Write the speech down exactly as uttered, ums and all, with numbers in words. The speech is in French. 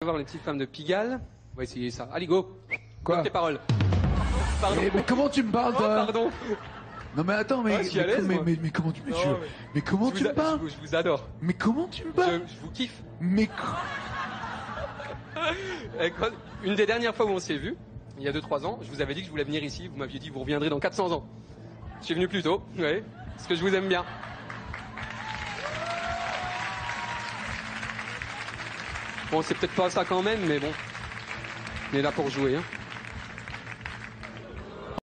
voir les petites femmes de Pigalle. On va essayer ça. Allez, go. Quoi? Donne tes paroles. Pardon. Mais, mais comment tu me parles, Oh, toi? pardon. Non mais attends, mais, Ah, je suis à mais, l'aise, mais, moi. mais, mais comment tu, mais, Non, tu- mais- mais comment Je tu vous me a- parles? je, vous- je vous adore. Mais comment tu me Je, parles? je vous kiffe. Mais co- Et quand- Une des dernières fois où on s'est vu, il y a deux trois ans, je vous avais dit que je voulais venir ici. Vous m'aviez dit que vous reviendrez dans quatre cents ans. Je suis venu plus tôt, ouais, parce que je vous aime bien. Bon, c'est peut-être pas ça quand même, mais bon. On est là pour jouer, hein.